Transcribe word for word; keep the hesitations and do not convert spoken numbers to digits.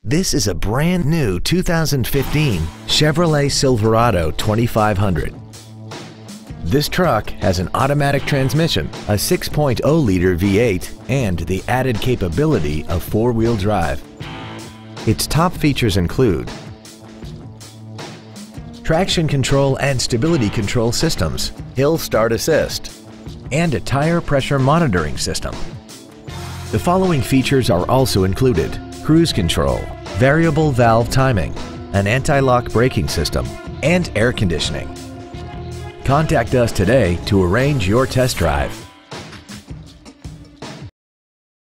This is a brand new two thousand fifteen Chevrolet Silverado twenty-five hundred. This truck has an automatic transmission, a six point oh liter V eight, and the added capability of four-wheel drive. Its top features include traction control and stability control systems, hill start assist, and a tire pressure monitoring system. The following features are also included: cruise control, variable valve timing, an anti-lock braking system, and air conditioning. Contact us today to arrange your test drive.